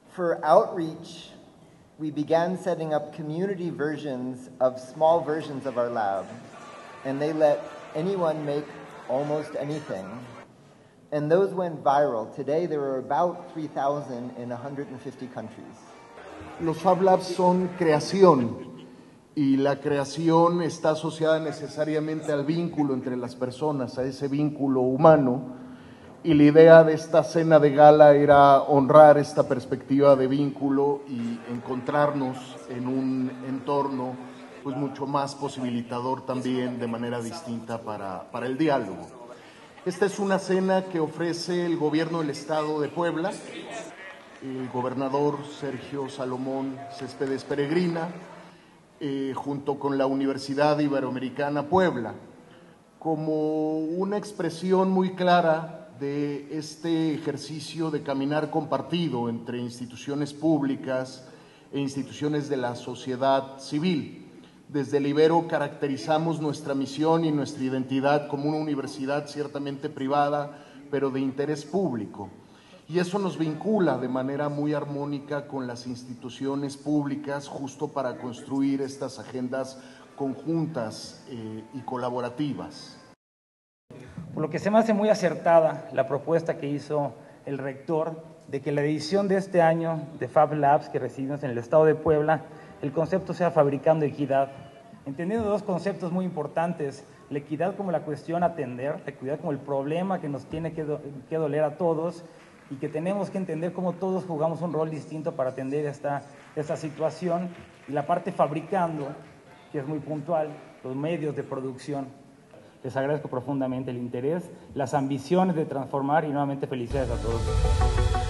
For outreach, we began setting up community versions of small versions of our lab, and they let anyone make almost anything. And those went viral. Today there are about 3,000 in 150 countries. Los Fab Labs son creación, y la creación está asociada necesariamente al vínculo entre las personas, a ese vínculo humano, y la idea de esta cena de gala era honrar esta perspectiva de vínculo y encontrarnos en un entorno pues mucho más posibilitador también de manera distinta para el diálogo. Esta es una cena que ofrece el gobierno del estado de Puebla, el gobernador Sergio Salomón Céspedes Peregrina, junto con la Universidad Iberoamericana Puebla, como una expresión muy clara de este ejercicio de caminar compartido entre instituciones públicas e instituciones de la sociedad civil. Desde el Ibero caracterizamos nuestra misión y nuestra identidad como una universidad ciertamente privada, pero de interés público. Y eso nos vincula de manera muy armónica con las instituciones públicas justo para construir estas agendas conjuntas y colaborativas. Por lo que se me hace muy acertada la propuesta que hizo el rector de que la edición de este año de Fab Labs que recibimos en el estado de Puebla, el concepto sea fabricando equidad, entendiendo dos conceptos muy importantes: la equidad como la cuestión a atender, la equidad como el problema que nos tiene que doler a todos y que tenemos que entender cómo todos jugamos un rol distinto para atender esta situación, y la parte fabricando, que es muy puntual, los medios de producción. Les agradezco profundamente el interés, las ambiciones de transformar y nuevamente felicidades a todos.